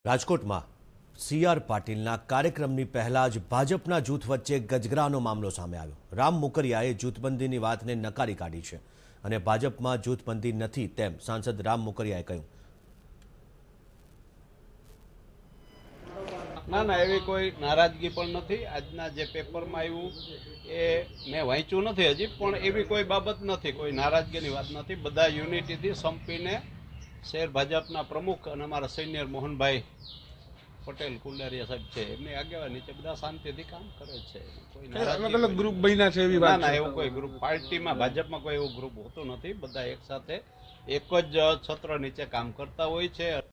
રાજકોટમાં સી.આર. પાટીલના કાર્યક્રમની પહેલા જ ભાજપના જૂથ વચ્ચે ગજગરાનો મામલો સામે આવ્યો. રામ મોકરિયાએ જૂથબંધીની વાતને નકારી કાઢી છે અને ભાજપમાં જૂથબંધી નથી તેમ સાંસદ રામ મોકરિયાએ કહ્યું. ના એવી કોઈ નારાજગી પણ નથી. આજના જે પેપરમાં આવ્યું એ મેં વાંચ્યું નથી હજી, પણ એવી કોઈ બાબત નથી, કોઈ નારાજગીની વાત નથી. બધા યુનિટીથી સંપીને શહેર ભાજપના પ્રમુખ અને અમારા સિનિયર મોહનભાઈ પટેલ કુંડારિયા સાહેબ છે, એમની આગેવાની નીચે બધા શાંતિથી કામ કરે છે. કોઈ અલગ અલગ ગ્રુપ બન્યા છે એવી વાત? ના એવું કોઈ ગ્રુપ પાર્ટીમાં ભાજપમાં કોઈ એવું ગ્રુપ હોતું નથી. બધા એક સાથે એક જ છત્ર નીચે કામ કરતા હોય છે.